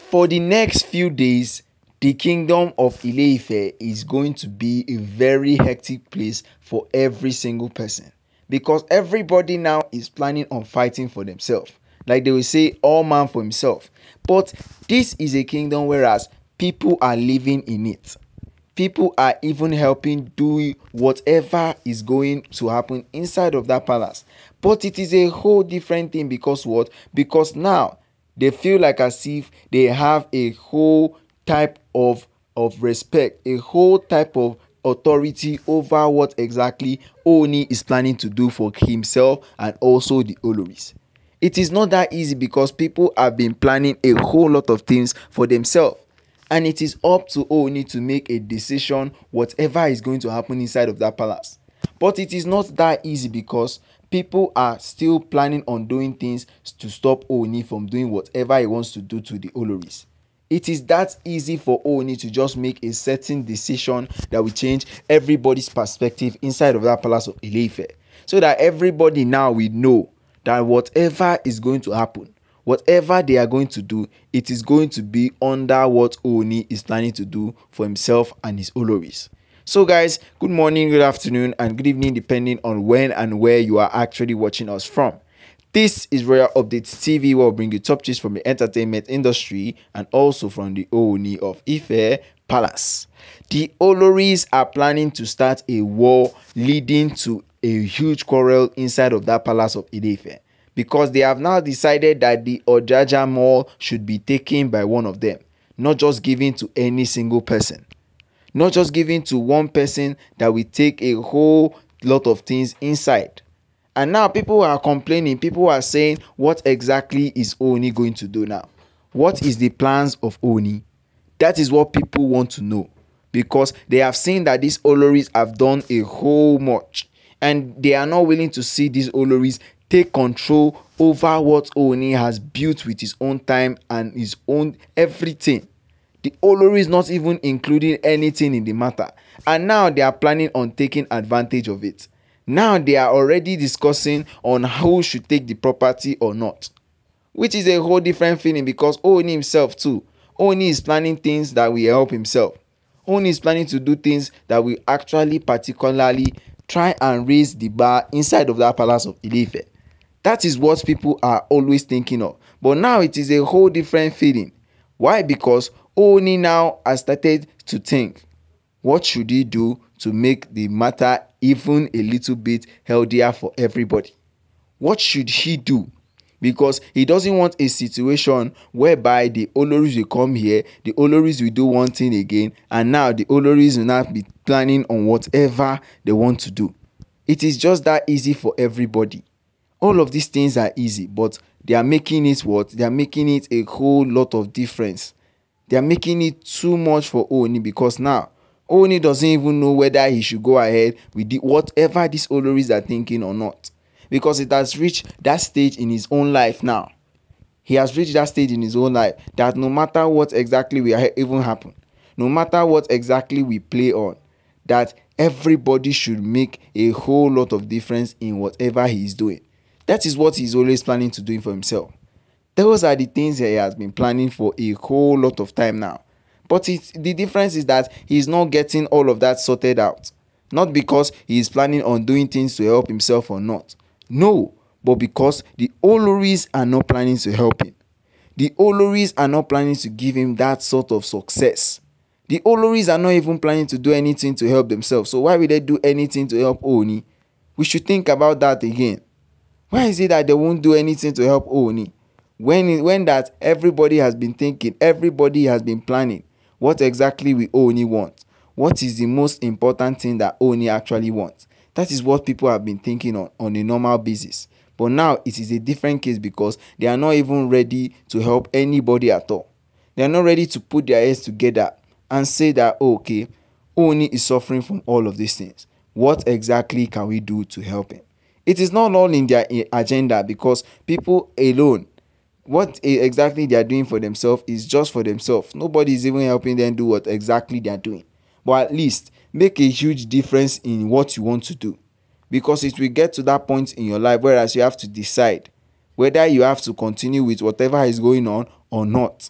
For the next few days, the kingdom of Ile-Ife is going to be a very hectic place for every single person, because everybody now is planning on fighting for themselves. Like they will say, all man for himself. But this is a kingdom whereas people are living in it. People are even helping do whatever is going to happen inside of that palace. But it is a whole different thing, because what? Because now they feel like as if they have a whole type of respect, a whole type of authority over what exactly Oni is planning to do for himself and also the Oloris. It is not that easy, because people have been planning a whole lot of things for themselves, and it is up to Oni to make a decision whatever is going to happen inside of that palace. But it is not that easy, because people are still planning on doing things to stop Oni from doing whatever he wants to do to the Oloris. It is that easy for Oni to just make a certain decision that will change everybody's perspective inside of that palace of Ile-Ife, so that everybody now will know that whatever is going to happen, whatever they are going to do, it is going to be under what Oni is planning to do for himself and his Oloris. So guys, good morning, good afternoon, and good evening, depending on when and where you are actually watching us from. This is Royal Updates TV, where we'll bring you top tips from the entertainment industry and also from the Oni of Ife Palace. The Oloris are planning to start a war leading to a huge quarrel inside of that palace of Ile-Ife, because they have now decided that the Ojaja Mall should be taken by one of them, not just given to any single person. Not just given to one person that will take a whole lot of things inside. And now people are complaining. People are saying, what exactly is Oni going to do now? What is the plans of Oni? That is what people want to know, because they have seen that these Oloris have done a whole much, and they are not willing to see these Oloris take control over what Oni has built with his own time and his own everything. The Oloris not even including anything in the matter, and now they are planning on taking advantage of it. Now they are already discussing on who should take the property or not, which is a whole different feeling, because Oni himself too, Oni is planning things that will help himself. Oni is planning to do things that will actually particularly try and raise the bar inside of that palace of Ile-Ife. That is what people are always thinking of. But now it is a whole different feeling. Why? Because Oni now has started to think, what should he do to make the matter even a little bit healthier for everybody? What should he do? Because he doesn't want a situation whereby the Oloris will come here, the Oloris will do one thing again, and now the Oloris will not be planning on whatever they want to do. It is just that easy for everybody. All of these things are easy, but they are making it what? They are making it a whole lot of difference. They are making it too much for Oni, because now Oni doesn't even know whether he should go ahead with whatever these Oloris are thinking or not, because it has reached that stage in his own life now. He has reached that stage in his own life that no matter what exactly will even happen, no matter what exactly we play on, that everybody should make a whole lot of difference in whatever he is doing. That is what he's always planning to do for himself. Those are the things that he has been planning for a whole lot of time now. But the difference is that he's not getting all of that sorted out. Not because he is planning on doing things to help himself or not. No, but because the Oloris are not planning to help him. The Oloris are not planning to give him that sort of success. The Oloris are not even planning to do anything to help themselves. So why would they do anything to help Oni? We should think about that again. Why is it that they won't do anything to help Oni? When that everybody has been thinking, everybody has been planning, what exactly we Oni want? What is the most important thing that Oni actually wants? That is what people have been thinking on a normal basis. But now it is a different case, because they are not even ready to help anybody at all. They are not ready to put their heads together and say that, oh, okay, Oni is suffering from all of these things. What exactly can we do to help him? It is not all in their agenda, because people alone, what exactly they are doing for themselves is just for themselves. Nobody is even helping them do what exactly they are doing. But at least make a huge difference in what you want to do, because it will get to that point in your life whereas you have to decide whether you have to continue with whatever is going on or not.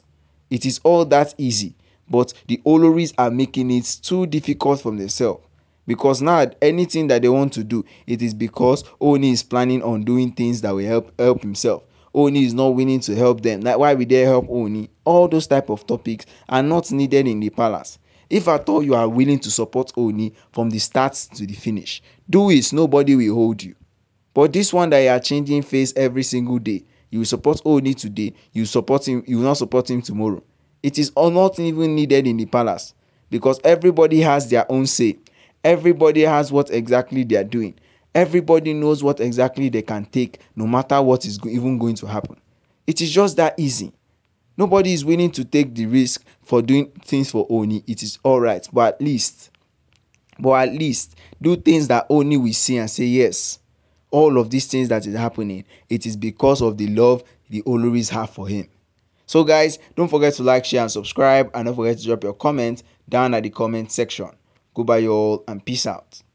It is all that easy, but the Oloris are making it too difficult for themselves. Because now anything that they want to do, it is because Oni is planning on doing things that will help himself. Oni is not willing to help them. Like, why will they help Oni? All those type of topics are not needed in the palace. If at all you are willing to support Oni from the start to the finish, do it. Nobody will hold you. But this one that you are changing face every single day, you will support Oni today, you support him, you will not support him tomorrow. It is not even needed in the palace, because everybody has their own say. Everybody has what exactly they are doing. Everybody knows what exactly they can take, no matter what is even going to happen. It is just that easy. Nobody is willing to take the risk for doing things for Oni. It is all right, but at least do things that Oni will see and say, yes, all of these things that is happening, it is because of the love the Oloris have for him. So guys, don't forget to like, share and subscribe, and don't forget to drop your comment down at the comment section. Goodbye y'all, and peace out.